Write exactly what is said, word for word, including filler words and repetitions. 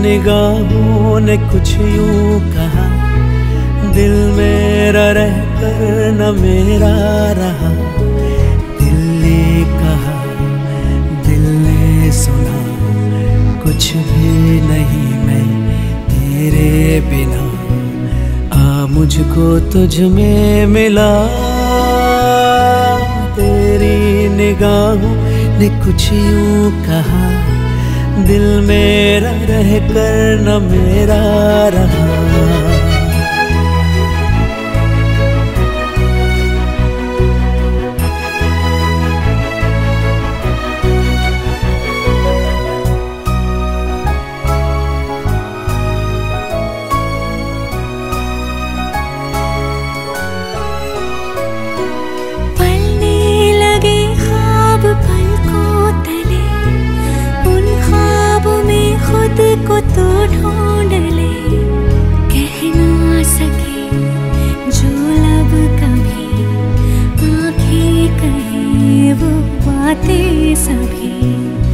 निगाहों ने कुछ यूं कहा, दिल मेरा रहकर न मेरा रहा। दिल ने कहा, दिल ने सुना, कुछ भी नहीं मैं तेरे बिना। आ मुझको तुझ में मिला, तेरी निगाहों ने कुछ यूं कहा, दिल मेरा रहकर न मेरा रहा। को तो ढूंढ ले, कह ना सके जो लब कभी, आँखें कहे वो बातें सभी।